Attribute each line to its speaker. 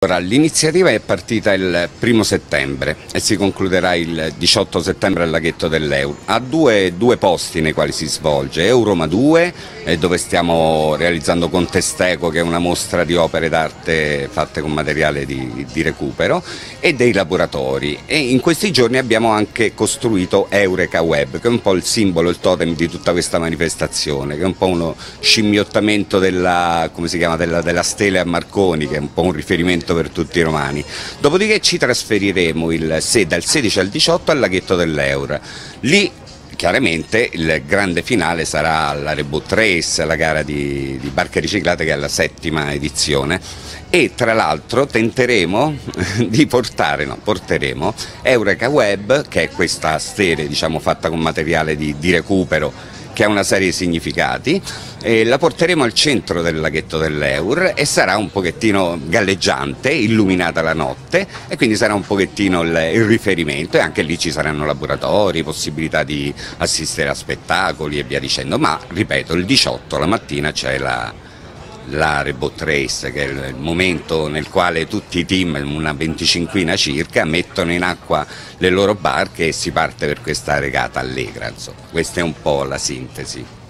Speaker 1: L'iniziativa è partita il 1° settembre e si concluderà il 18 settembre al laghetto dell'Eur. Ha due posti nei quali si svolge: Euroma 2, dove stiamo realizzando Contesteco, che è una mostra di opere d'arte fatte con materiale di recupero, e dei laboratori. E in questi giorni abbiamo anche costruito Eureka Web, che è un po' il simbolo, il totem di tutta questa manifestazione, che è un po' uno scimmiottamento della, come si chiama, della stele a Marconi, che è un po' un riferimento per tutti i romani. Dopodiché ci trasferiremo dal 16 al 18 al laghetto dell'Eur. Lì chiaramente il grande finale sarà la Reboot Race, la gara di barche riciclate, che è la 7ª edizione, e tra l'altro porteremo Eureka Web, che è questa stele, diciamo, fatta con materiale di recupero, che ha una serie di significati, e la porteremo al centro del laghetto dell'Eur e sarà un pochettino galleggiante, illuminata la notte, e quindi sarà un pochettino il riferimento, e anche lì ci saranno laboratori, possibilità di assistere a spettacoli e via dicendo. Ma ripeto, il 18 la mattina c'è la Reboot Race, che è il momento nel quale tutti i team, una 25ina circa, mettono in acqua le loro barche e si parte per questa regata allegra. Insomma, questa è un po' la sintesi.